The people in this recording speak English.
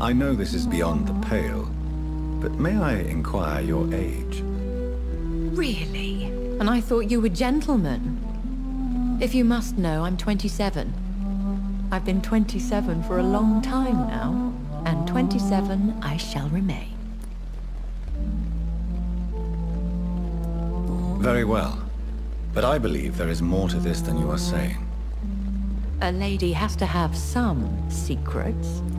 I know this is beyond the pale, but may I inquire your age? Really? And I thought you were gentlemen. If you must know, I'm 27. I've been 27 for a long time now, and 27 I shall remain. Very well. But I believe there is more to this than you are saying. A lady has to have some secrets.